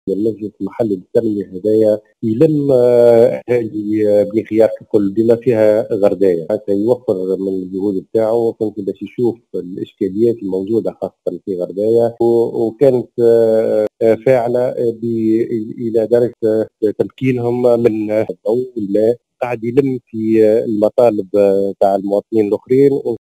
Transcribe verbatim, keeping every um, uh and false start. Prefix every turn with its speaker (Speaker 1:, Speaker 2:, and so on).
Speaker 1: المجلس المحلي للتنمية هدايا يلم آه، أهالي بني خيار ككل بما فيها غرداية حتى يوفر من الجهود بتاعه، كنت باش يشوف الإشكاليات الموجودة خاصة في غرداية، و- وكانت آه، آه، فاعلة ب- إلى درجة آه، تمكينهم من الضوء والماء. قاعد يلم في آه، المطالب آه، تاع المواطنين الآخرين.